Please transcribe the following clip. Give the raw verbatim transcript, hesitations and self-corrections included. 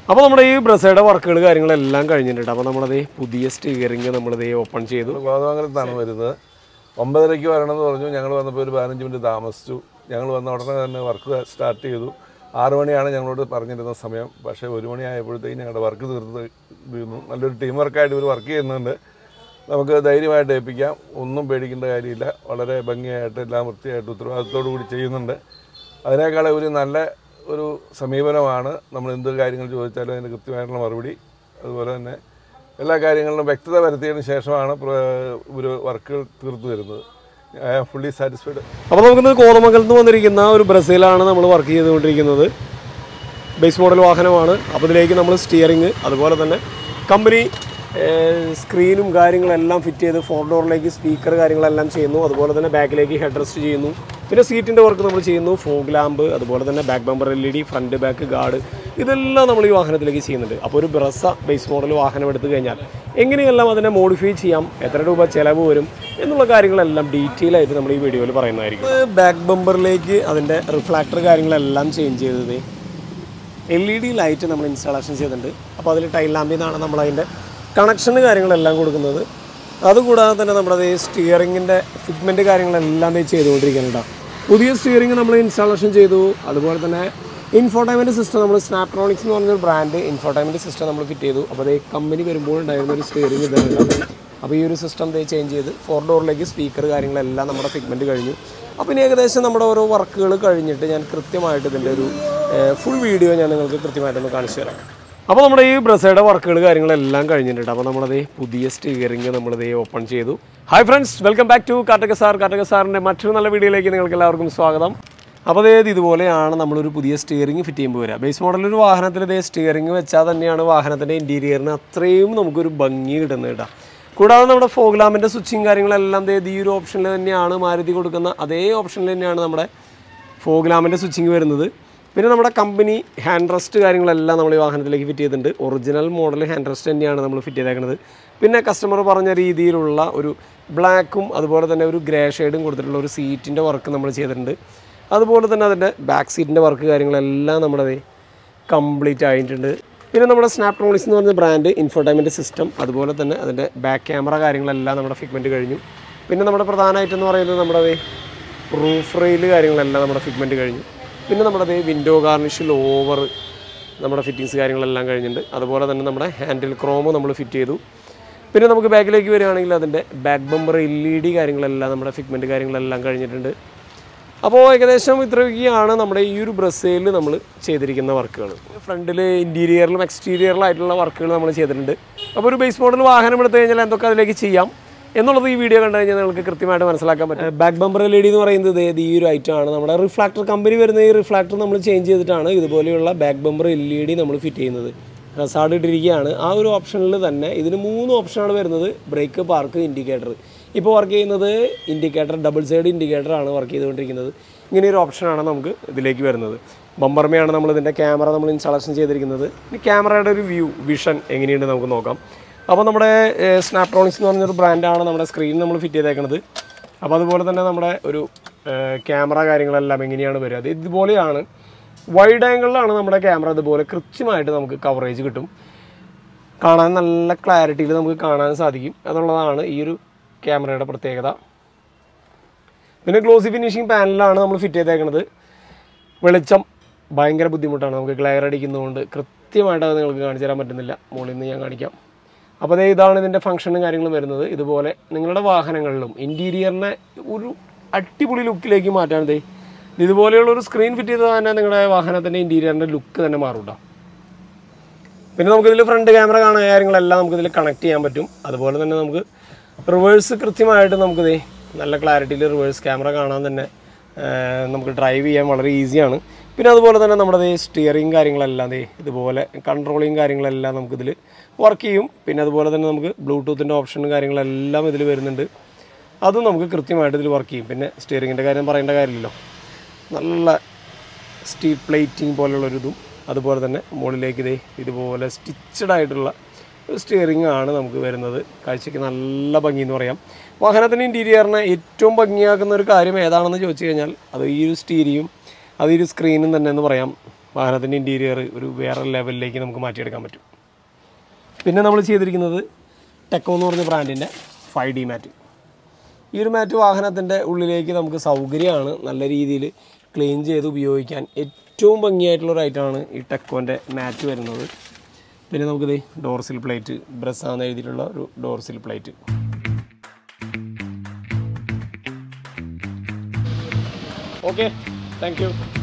അപ്പോൾ നമ്മുടെ ഈ ബ്രസയുടെ വർക്കുകൾ കാര്യങ്ങളെല്ലാം കഴിഞ്ഞിട്ടുണ്ട്. അപ്പോൾ നമ്മളത് പുതിയ സ്റ്റിയറിംഗ് നമ്മളിത് ഓപ്പൺ ചെയ്തു. കോതമംഗലത്താണ് വരുന്നത്. ഒമ്പതരയ്ക്ക് വരണമെന്ന് പറഞ്ഞു. ഞങ്ങൾ വന്നപ്പോൾ ഒരു പതിനഞ്ച് മിനിറ്റ് താമസിച്ചു. ഞങ്ങൾ വന്ന ഉടനെ തന്നെ വർക്ക് സ്റ്റാർട്ട് ചെയ്തു. ആറു മണിയാണ് ഞങ്ങളോട് പറഞ്ഞിരുന്ന സമയം. പക്ഷേ ഒരു മണി ആയപ്പോഴത്തേക്കും ഞങ്ങളുടെ വർക്ക് തീർത്ത് തീർന്നു. നല്ലൊരു ടീം വർക്കായിട്ട് ഇവർ വർക്ക് ചെയ്യുന്നുണ്ട്. നമുക്ക് ധൈര്യമായിട്ട് ഏൽപ്പിക്കാം. ഒന്നും പേടിക്കേണ്ട കാര്യമില്ല. വളരെ ഭംഗിയായിട്ട് എല്ലാം വൃത്തിയായിട്ട് ഉത്തരവാദിത്തത്തോടു കൂടി ചെയ്യുന്നുണ്ട്. അതിനേക്കാൾ ഒരു നല്ല ഒരു സമീപനമാണ്. നമ്മൾ എന്ത് കാര്യങ്ങൾ ചോദിച്ചാലും അതിന് കൃത്യമായിട്ടുള്ള മറുപടി, അതുപോലെ തന്നെ എല്ലാ കാര്യങ്ങളിലും വ്യക്തത വരുത്തിയതിന് ശേഷമാണ് ഒരു വർക്കുകൾ തീർത്തു തരുന്നത്. I am fully satisfied. അപ്പോൾ നമുക്കിന്ന് കോതമംഗലത്ത് നിന്ന് വന്നിരിക്കുന്ന ഒരു ബ്രസയിലാണ് നമ്മൾ വർക്ക് ചെയ്തുകൊണ്ടിരിക്കുന്നത്. ബേസ് മോഡൽ വാഹനമാണ്. അപ്പോൾ ഇതിലേക്ക് നമ്മൾ സ്റ്റിയറിങ്, അതുപോലെ തന്നെ കമ്പനി സ്ക്രീനും കാര്യങ്ങളെല്ലാം ഫിറ്റ് ചെയ്ത് ഫോർ ഡോറിലേക്ക് സ്പീക്കർ കാര്യങ്ങളെല്ലാം ചെയ്യുന്നു. അതുപോലെ തന്നെ ബാക്കിലേക്ക് ഹെഡ് റെസ്റ്റ് ചെയ്യുന്നു. പിന്നെ സീറ്റിൻ്റെ വർക്ക് നമ്മൾ ചെയ്യുന്നു. ഫോഗ് ലാമ്പ്, അതുപോലെ തന്നെ back bumper L E D, front back guard, ഇതെല്ലാം നമ്മൾ ഈ വാഹനത്തിലേക്ക് ചെയ്യുന്നുണ്ട്. അപ്പോൾ ഒരു ബ്രസ ബേസ് മോഡൽ വാഹനം എടുത്തു കഴിഞ്ഞാൽ എങ്ങനെയെല്ലാം അതിനെ മോഡിഫൈ ചെയ്യാം, എത്ര രൂപ ചിലവ് വരും എന്നുള്ള കാര്യങ്ങളെല്ലാം ഡീറ്റെയിൽ ആയിട്ട് നമ്മൾ ഈ വീഡിയോയിൽ പറയുന്നതായിരിക്കും. ബാക്ക് ബമ്പറിലേക്ക് അതിൻ്റെ റിഫ്ലാക്ടർ കാര്യങ്ങളെല്ലാം ചേഞ്ച് ചെയ്തത്, എൽ ഇ ഡി ലൈറ്റ് നമ്മൾ ഇൻസ്റ്റാളേഷൻ ചെയ്തിട്ടുണ്ട്. അപ്പോൾ അതിൽ ടൈൽ ലാമ്പിൽ നിന്നാണ് നമ്മളതിൻ്റെ കണക്ഷന് കാര്യങ്ങളെല്ലാം കൊടുക്കുന്നത്. അതുകൂടാതെ തന്നെ നമ്മുടെ സ്റ്റിയറിങ്ങിൻ്റെ ഫിറ്റ്മെൻറ്റ് കാര്യങ്ങളെല്ലാം ചെയ്തുകൊണ്ടിരിക്കുന്നുണ്ട്. പുതിയ സ്റ്റിയറിംഗ് നമ്മൾ ഇൻസ്റ്റാളേഷൻ ചെയ്തു. അതുപോലെ തന്നെ ഇൻഫോർടൈൻമെൻറ്റ് സിസ്റ്റം നമ്മൾ സ്നാപ്ട്രോണിക്സ് എന്ന് പറഞ്ഞൊരു ബ്രാൻഡ് ഇൻഫോർടൈൻമെൻറ്റ് സിസ്റ്റം നമ്മൾ ഫിറ്റ് ചെയ്തു. അപ്പോൾ അതേ കമ്പനി വരുമ്പോൾ ഉണ്ടായിരുന്ന ഒരു സ്റ്റിയറിംഗ് ഇതാണ്. അപ്പോൾ ഈ ഒരു സിസ്റ്റം ദേ ചേഞ്ച് ചെയ്ത് ഫോർ ഡോറിലേക്ക് സ്പീക്കർ കാര്യങ്ങളെല്ലാം നമ്മുടെ ഫിറ്റ്മെൻറ്റ് കഴിഞ്ഞു. അപ്പോൾ ഇനി ഏകദേശം നമ്മുടെ ഓരോ വർക്കുകൾ കഴിഞ്ഞിട്ട് ഞാൻ കൃത്യമായിട്ട് ഇതിൻ്റെ ഒരു ഫുൾ വീഡിയോ ഞാൻ നിങ്ങൾക്ക് കൃത്യമായിട്ടൊന്ന് കാണിച്ചു തരാം. അപ്പോൾ നമ്മുടെ ഈ ബ്രസയുടെ വർക്കുകൾ കാര്യങ്ങളെല്ലാം കഴിഞ്ഞിട്ടുണ്ട്. അപ്പോൾ നമ്മളത് പുതിയ സ്റ്റിയറിംഗ് നമ്മളിത് ഓപ്പൺ ചെയ്തു. Hi friends, welcome back to കാർട്ടക സാർ. കാർട്ടക സാറിൻ്റെ മറ്റൊരു നല്ല വീഡിയോയിലേക്ക് നിങ്ങൾക്ക് എല്ലാവർക്കും സ്വാഗതം. അപ്പോൾ അതായത് ഇതുപോലെയാണ് നമ്മളൊരു പുതിയ സ്റ്റിയറിംഗ് ഫിറ്റ് ചെയ്യുമ്പോൾ വരിക. ബേസ് മോഡലൊരു വാഹനത്തിൽ ഇതേ സ്റ്റിയറിംഗ് വെച്ചാൽ തന്നെയാണ് വാഹനത്തിൻ്റെ ഇൻറ്റീരിയറിന് അത്രയും നമുക്കൊരു ഭംഗി കിട്ടുന്നത് കേട്ടോ. കൂടാതെ നമ്മുടെ ഫോഗ് ലാമ്പിൻ്റെ സ്വിച്ചിങ് കാര്യങ്ങളെല്ലാം ഈ ഒരു ഓപ്ഷനിൽ തന്നെയാണ് മാരുതി കൊടുക്കുന്ന അതേ ഓപ്ഷനിൽ തന്നെയാണ് നമ്മുടെ ഫോഗ് ലാമ്പിൻ്റെ സ്വിച്ചിങ് വരുന്നത്. പിന്നെ നമ്മുടെ കമ്പനി ഹാൻഡ് റെസ്റ്റ് കാര്യങ്ങളെല്ലാം നമ്മൾ ഈ വാഹനത്തിലേക്ക് ഫിറ്റ് ചെയ്തിട്ടുണ്ട്. ഒറിജിനൽ മോഡൽ ഹാൻഡ് റെസ്റ്റ് തന്നെയാണ് നമ്മൾ ഫിറ്റ് ചെയ്തേക്കുന്നത്. പിന്നെ കസ്റ്റമർ പറഞ്ഞ രീതിയിലുള്ള ഒരു ബ്ലാക്കും അതുപോലെ തന്നെ ഒരു ഗ്രേ ഷെയ്ഡും കൊടുത്തിട്ടുള്ള ഒരു സീറ്റിൻ്റെ വർക്ക് നമ്മൾ ചെയ്തിട്ടുണ്ട്. അതുപോലെ തന്നെ അതിൻ്റെ ബാക്ക് സീറ്റിൻ്റെ വർക്ക് കാര്യങ്ങളെല്ലാം നമ്മുടെ കംപ്ലീറ്റ് ആയിട്ടുണ്ട്. പിന്നെ നമ്മുടെ സ്നാപ്ട്രോണിക്സ് എന്ന് പറഞ്ഞ ബ്രാൻഡ് ഇൻഫോർടൈൻമെൻറ്റ് സിസ്റ്റം, അതുപോലെ തന്നെ അതിൻ്റെ ബാക്ക് ക്യാമറ കാര്യങ്ങളെല്ലാം നമ്മുടെ ഫിറ്റ്മെൻറ്റ് കഴിഞ്ഞു. പിന്നെ നമ്മുടെ പ്രധാനമായിട്ടെന്ന് പറയുന്നത് നമ്മുടെ റൂഫ് റെയിൽ കാര്യങ്ങളെല്ലാം നമ്മുടെ ഫിറ്റ്മെൻറ്റ് കഴിഞ്ഞു. പിന്നെ നമ്മുടെ വിൻഡോ ഗാർണിഷിൽ ഓവർ നമ്മുടെ ഫിറ്റിങ്സ് കാര്യങ്ങളെല്ലാം കഴിഞ്ഞിട്ടുണ്ട്. അതുപോലെ തന്നെ നമ്മുടെ ഹാൻഡിൽ ക്രോമ് നമ്മൾ ഫിറ്റ് ചെയ്തു. പിന്നെ നമുക്ക് ബാക്കിലേക്ക് വരികയാണെങ്കിൽ അതിൻ്റെ back bumper L E D കാര്യങ്ങളെല്ലാം നമ്മുടെ ഫിറ്റ്മെൻറ്റ് കാര്യങ്ങളെല്ലാം കഴിഞ്ഞിട്ടുണ്ട്. അപ്പോൾ ഏകദേശം ഇത്രയൊക്കെയാണ് നമ്മുടെ ഈ ഒരു ബ്രസയിൽ നമ്മൾ ചെയ്തിരിക്കുന്ന വർക്കുകൾ. ഫ്രണ്ടിൽ ഇൻറ്റീരിയറിലും എക്സ്റ്റീരിയറിലായിട്ടുള്ള വർക്കുകൾ നമ്മൾ ചെയ്തിട്ടുണ്ട്. അപ്പോൾ ഒരു ബേസ് മോഡൽ വാഹനം എടുത്തു കഴിഞ്ഞാൽ എന്തൊക്കെ അതിലേക്ക് ചെയ്യാം എന്നുള്ളത് ഈ വീഡിയോ കണ്ടു കഴിഞ്ഞാൽ നിങ്ങൾക്ക് കൃത്യമായിട്ട് മനസ്സിലാക്കാൻ പറ്റും. Back bumper L E D എന്ന് പറയുന്നത് ഈ ഒരു ഐറ്റമാണ്. നമ്മുടെ റിഫ്ലാക്ടർ കമ്പനി വരുന്ന ഈ റിഫ്ലാക്ടർ നമ്മൾ ചേഞ്ച് ചെയ്തിട്ടാണ് ഇതുപോലെയുള്ള back bumper L E D നമ്മൾ ഫിറ്റ് ചെയ്യുന്നത്. റസാഡ് ഇട്ടിരിക്കുകയാണ്. ആ ഒരു ഓപ്ഷനിൽ തന്നെ ഇതിന് മൂന്ന് ഓപ്ഷനാണ് വരുന്നത്: ബ്രേക്ക്, പാർക്ക്, ഇൻഡിക്കേറ്റർ. ഇപ്പോൾ വർക്ക് ചെയ്യുന്നത് ഇൻഡിക്കേറ്റർ, ഡബിൾ സൈഡ് ഇൻഡിക്കേറ്ററാണ് വർക്ക് ചെയ്തുകൊണ്ടിരിക്കുന്നത്. ഇങ്ങനെയൊരു ഓപ്ഷനാണ് നമുക്ക് ഇതിലേക്ക് വരുന്നത്. ബമ്പർമയാണ് നമ്മൾ ഇതിൻ്റെ ക്യാമറ നമ്മൾ ഇൻസ്റ്റാളേഷൻ ചെയ്തിരിക്കുന്നത്. ഈ ക്യാമറയുടെ ഒരു വ്യൂ വിഷൻ എങ്ങനെയുണ്ട് നമുക്ക് നോക്കാം. അപ്പോൾ നമ്മുടെ സ്നാപ്ട്രോണിക്സ് എന്ന് പറഞ്ഞൊരു ബ്രാൻഡാണ് നമ്മുടെ സ്ക്രീൻ നമ്മൾ ഫിറ്റ് ചെയ്തേക്കുന്നത്. അപ്പോൾ അതുപോലെ തന്നെ നമ്മുടെ ഒരു ക്യാമറ കാര്യങ്ങളെല്ലാം എങ്ങനെയാണ് വരിക, അത് ഇതുപോലെയാണ്. വൈഡ് ആംഗിളിലാണ് നമ്മുടെ ക്യാമറ. ഇതുപോലെ കൃത്യമായിട്ട് നമുക്ക് കവറേജ് കിട്ടും. കാണാൻ നല്ല ക്ലാരിറ്റിയിൽ നമുക്ക് കാണാൻ സാധിക്കും എന്നുള്ളതാണ് ഈ ഒരു ക്യാമറയുടെ പ്രത്യേകത. പിന്നെ ഗ്ലോസി ഫിനിഷിങ് പാനലാണ് നമ്മൾ ഫിറ്റ് ചെയ്തേക്കുന്നത്. വെളിച്ചം ഭയങ്കര ബുദ്ധിമുട്ടാണ്. നമുക്ക് ഗ്ലെയർ അടിക്കുന്നതുകൊണ്ട് കൃത്യമായിട്ട് അത് നിങ്ങൾക്ക് കാണിച്ചു തരാൻ പറ്റുന്നില്ല. മുകളിൽ നിന്ന് ഞാൻ കാണിക്കാം. അപ്പോൾ അതേ ഇതാണ് ഇതിൻ്റെ ഫംഗ്ഷനും കാര്യങ്ങളും വരുന്നത്. ഇതുപോലെ നിങ്ങളുടെ വാഹനങ്ങളിലും ഇൻറ്റീരിയറിനെ ഒരു അടിപൊളി ലുക്കിലേക്ക് മാറ്റാൻ ദേ ഇതുപോലെയുള്ളൊരു സ്ക്രീൻ ഫിറ്റ് ചെയ്താൽ തന്നെ നിങ്ങളുടെ വാഹനത്തിൻ്റെ ഇൻറ്റീരിയറിൻ്റെ ലുക്ക് തന്നെ മാറും. പിന്നെ നമുക്കിതിൽ ഫ്രണ്ട് ക്യാമറ കാണുന്ന കാര്യങ്ങളെല്ലാം നമുക്കിതിൽ കണക്ട് ചെയ്യാൻ പറ്റും. അതുപോലെ തന്നെ നമുക്ക് റിവേഴ്സ് കൃത്യമായിട്ട് നമുക്കിതേ നല്ല ക്ലാരിറ്റിയിൽ റിവേഴ്സ് ക്യാമറ കാണാൻ തന്നെ നമുക്ക് ഡ്രൈവ് ചെയ്യാൻ വളരെ ഈസിയാണ്. പിന്നെ അതുപോലെ തന്നെ നമ്മുടെ സ്റ്റിയറിങ് കാര്യങ്ങളെല്ലാം ദേ ഇതുപോലെ കൺട്രോളിങ് കാര്യങ്ങളെല്ലാം നമുക്കിതിൽ വർക്ക് ചെയ്യും. പിന്നെ അതുപോലെ തന്നെ നമുക്ക് ബ്ലൂടൂത്തിൻ്റെ ഓപ്ഷനും കാര്യങ്ങളെല്ലാം ഇതിൽ വരുന്നുണ്ട്. അതും നമുക്ക് കൃത്യമായിട്ട് ഇതിൽ വർക്ക് ചെയ്യും. പിന്നെ സ്റ്റിയറിങ്ങിൻ്റെ കാര്യം പറയേണ്ട കാര്യമില്ലല്ലോ. നല്ല സ്റ്റീൽ പ്ലേറ്റിംഗ് പോലുള്ളൊരിതും അതുപോലെ തന്നെ മുകളിലേക്ക് ഇതേ ഇതുപോലെ സ്റ്റിച്ചഡ് ആയിട്ടുള്ള ഒരു സ്റ്റിയറിംഗ് ആണ് നമുക്ക് വരുന്നത്. കാഴ്ചയ്ക്ക് നല്ല ഭംഗി എന്ന് പറയാം. വാഹനത്തിൻ്റെ ഇൻറ്റീരിയറിനെ ഏറ്റവും ഭംഗിയാക്കുന്ന ഒരു കാര്യം ഏതാണെന്ന് ചോദിച്ചു കഴിഞ്ഞാൽ അത് ഈ ഒരു സ്റ്റീരിയും അത് ഈ ഒരു സ്ക്രീനും തന്നെ എന്ന് പറയാം. വാഹനത്തിൻ്റെ ഇൻറ്റീരിയർ ഒരു വേറെ ലെവലിലേക്ക് നമുക്ക് മാറ്റിയെടുക്കാൻ പറ്റും. പിന്നെ നമ്മൾ ചെയ്തിരിക്കുന്നത് ടെക്കോ എന്ന് പറഞ്ഞ ബ്രാൻഡിൻ്റെ ഫൈവ് ഡി മാറ്റ്. ഈ ഒരു മാറ്റ് വാഹനത്തിൻ്റെ ഉള്ളിലേക്ക് നമുക്ക് സൗകര്യമാണ്, നല്ല രീതിയിൽ ക്ലീൻ ചെയ്ത് ഉപയോഗിക്കാൻ ഏറ്റവും ഭംഗിയായിട്ടുള്ളൊരു ഐറ്റമാണ് ഈ ടെക്കോൻ്റെ മാറ്റ് വരുന്നത്. പിന്നെ നമുക്കിത് ഡോർസിൽ പ്ലേറ്റ്, ബ്രസ്സാന്ന് എഴുതിയിട്ടുള്ള ഒരു door sill plate. Okay, thank U.